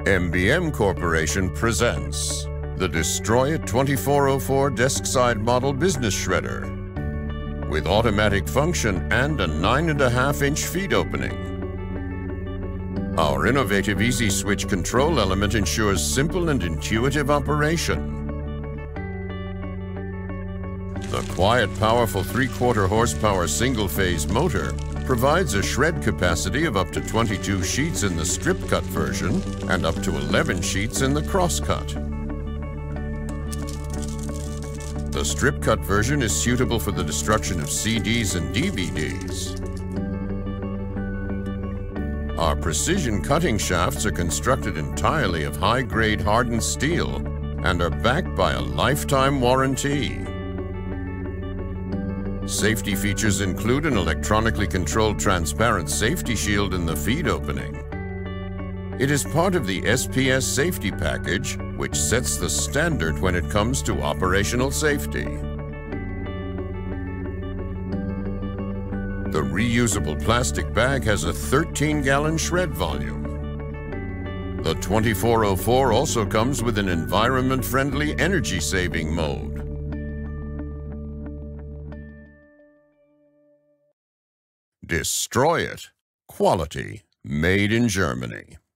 MBM Corporation presents the Destroy It 2404 desk-side model business shredder with automatic function and a 9.5-inch feed opening. Our innovative Easy Switch control element ensures simple and intuitive operation. The quiet, powerful 3/4 horsepower single-phase motor provides a shred capacity of up to 22 sheets in the strip cut version and up to 11 sheets in the cross-cut. The strip cut version is suitable for the destruction of CDs and DVDs. Our precision cutting shafts are constructed entirely of high-grade hardened steel and are backed by a lifetime warranty. Safety features include an electronically controlled transparent safety shield in the feed opening. It is part of the SPS safety package, which sets the standard when it comes to operational safety. The reusable plastic bag has a 13-gallon shred volume. The 2404 also comes with an environment-friendly energy-saving mode. Destroy It. Quality made in Germany.